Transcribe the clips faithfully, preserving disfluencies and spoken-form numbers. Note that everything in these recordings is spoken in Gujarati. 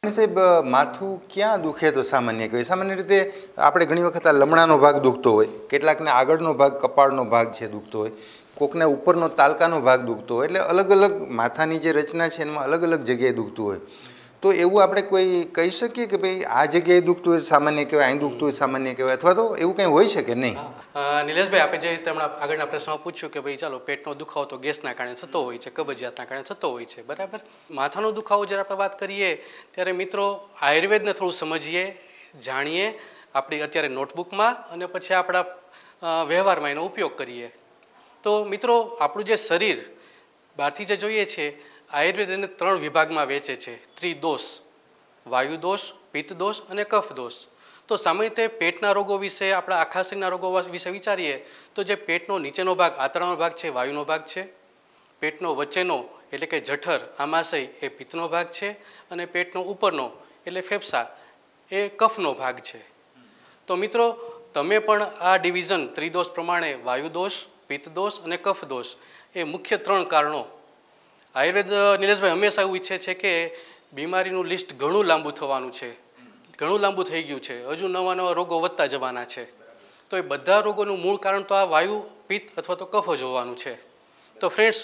સાહેબ માથું ક્યાં દુખે તો સામાન્ય કહેવાય? સામાન્ય રીતે આપણે ઘણી વખત આ લમણાનો ભાગ દુખતો હોય, કેટલાકને આગળનો ભાગ કપાળનો ભાગ છે દુખતો હોય, કોકને ઉપરનો તાલકાનો ભાગ દુખતો હોય, એટલે અલગ અલગ માથાની જે રચના છે એમાં અલગ અલગ જગ્યાએ દુખતું હોય. તો એવું આપણે કોઈ કહી શકીએ કે ભાઈ આ જગ્યાએ દુખતું હોય સામાન્ય કહેવાય, અહીં દુખતું હોય સામાન્ય કહેવાય, અથવા તો એવું કંઈ હોય છે કે નહીં? નિલેશભાઈ, આપણે જે તેમણે આગળના પ્રશ્નમાં પૂછ્યું કે ભાઈ ચાલો પેટનો દુખાવો તો ગેસના કારણે થતો હોય છે, કબજિયાતના કારણે થતો હોય છે, બરાબર. માથાનો દુખાવો જ્યારે આપણે વાત કરીએ ત્યારે મિત્રો આયુર્વેદને થોડું સમજીએ, જાણીએ, આપણી અત્યારે નોટબુકમાં અને પછી આપણા વ્યવહારમાં એનો ઉપયોગ કરીએ. તો મિત્રો આપણું જે શરીર બહારથી જે જોઈએ છીએ, આયુર્વેદ એને ત્રણ વિભાગમાં વેચે છે: ત્રિદોષ, વાયુ દોષ, પિત્ત દોષ અને કફ દોષ. તો સામાન્ય રીતે પેટના રોગો વિશે, આપણા આખા શરીરના રોગો વિશે વિચારીએ તો જે પેટનો નીચેનો ભાગ, આંતરડાનો ભાગ છે, વાયુનો ભાગ છે. પેટનો વચ્ચેનો એટલે કે જઠર, આમાશય, એ પિત્તનો ભાગ છે. અને પેટનો ઉપરનો એટલે ફેફસા, એ કફનો ભાગ છે. તો મિત્રો તમે પણ આ ડિવિઝન ત્રિદોષ પ્રમાણે વાયુ દોષ, પિત્ત દોષ અને કફ દોષ એ મુખ્ય ત્રણ કારણો. આયુર્વેદ નિલેશભાઈ હંમેશા એવું ઈચ્છે છે કે બીમારીનું લિસ્ટ ઘણું લાંબુ થવાનું છે, ઘણું લાંબુ થઈ ગયું છે, હજુ નવા નવા રોગો વધતા જવાના છે. તો એ બધા રોગોનું મૂળ કારણ તો આ વાયુ, પિત્ત અથવા તો કફ જ હોવાનું છે. તો ફ્રેન્ડ્સ,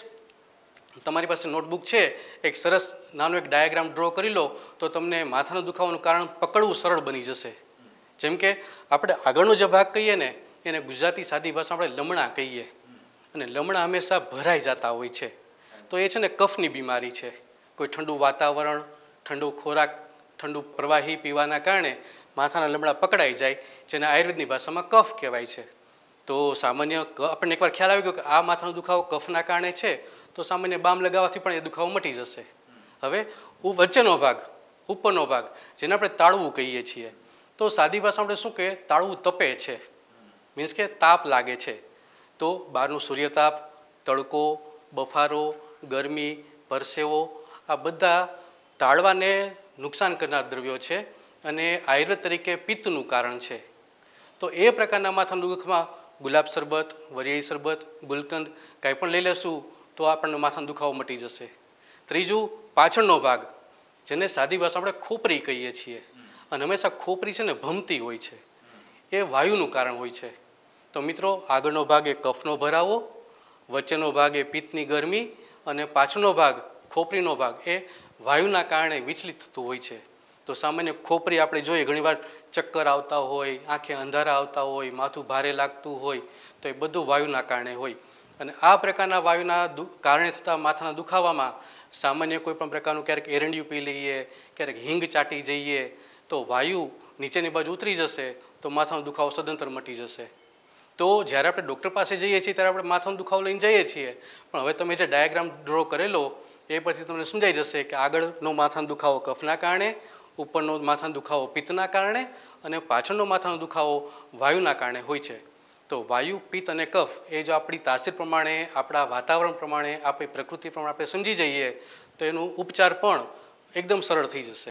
તમારી પાસે નોટબુક છે, એક સરસ નાનો એક ડાયાગ્રામ ડ્રો કરી લો તો તમને માથાનો દુખાવાનું કારણ પકડવું સરળ બની જશે. જેમ કે આપણે આગળનો જે ભાગ કહીએ ને એને ગુજરાતી સાદી ભાષામાં આપણે લમણા કહીએ, અને લમણા હંમેશા ભરાઈ જતા હોય છે. તો એ છે ને કફની બીમારી છે. કોઈ ઠંડુ વાતાવરણ, ઠંડુ ખોરાક, ઠંડુ પ્રવાહી પીવાના કારણે માથાના લમણા પકડાઈ જાય, જેને આયુર્વેદની ભાષામાં કફ કહેવાય છે. તો સામાન્ય આપણને એકવાર ખ્યાલ આવી ગયો કે આ માથાનો દુખાવો કફના કારણે છે, તો સામાન્ય બામ લગાવવાથી પણ એ દુખાવો મટી જશે. હવે વચ્ચેનો ભાગ, ઉપરનો ભાગ, જેને આપણે તાળવું કહીએ છીએ, તો સાદી ભાષામાં આપણે શું કહીએ, તાળવું તપે છે, મીન્સ કે તાપ લાગે છે. તો બહારનું સૂર્યતાપ, તડકો, બફારો, ગરમી, પરસેવો, આ બધા તાળવાને નુકસાન કરનાર દ્રવ્યો છે અને આયુર્વેદ તરીકે પિત્તનું કારણ છે. તો એ પ્રકારના માથાના દુખાવામાં ગુલાબ શરબત, વરિયાળી શરબત, ગુલકંદ કાંઈ પણ લઈ લેશું તો આપણને માથાનો દુખાવો મટી જશે. ત્રીજું, પાછળનો ભાગ, જેને સાદી ભાષામાં આપણે ખોપરી કહીએ છીએ, અને હંમેશા ખોપરી છે ને ભમતી હોય છે, એ વાયુનું કારણ હોય છે. તો મિત્રો આગળનો ભાગ એ કફનો ભરાવો, વચ્ચેનો ભાગ એ પિત્તની ગરમી, અને પાછળનો ભાગ, ખોપરીનો ભાગ, એ વાયુના કારણે વિચલિત થતું હોય છે. તો સામાન્ય ખોપરી આપણે જોઈએ ઘણીવાર ચક્કર આવતા હોય, આંખે અંધારા આવતા હોય, માથું ભારે લાગતું હોય, તો એ બધું વાયુના કારણે હોય. અને આ પ્રકારના વાયુના કારણે થતા માથાના દુખાવામાં સામાન્ય કોઈ પણ પ્રકારનું ક્યારેક એરંડિયું પી લઈએ, ક્યારેક હિંગ ચાટી જઈએ, તો વાયુ નીચેની બાજુ ઉતરી જશે, તો માથાનો દુખાવો સદંતર મટી જશે. તો જ્યારે આપણે ડૉક્ટર પાસે જઈએ છીએ ત્યારે આપણે માથાનો દુખાવો લઈને જઈએ છીએ, પણ હવે તમે જે ડાયાગ્રામ ડ્રો કરેલો એ પરથી તમને સમજાઈ જશે કે આગળનો માથાનો દુખાવો કફના કારણે, ઉપરનો માથાનો દુખાવો પિત્તના કારણે અને પાછળનો માથાનો દુખાવો વાયુના કારણે હોય છે. તો વાયુ, પિત્ત અને કફ એ જો આપણી તાસીર પ્રમાણે, આપણા વાતાવરણ પ્રમાણે, આપણી પ્રકૃતિ પ્રમાણે આપણે સમજી જઈએ તો એનો ઉપચાર પણ એકદમ સરળ થઈ જશે.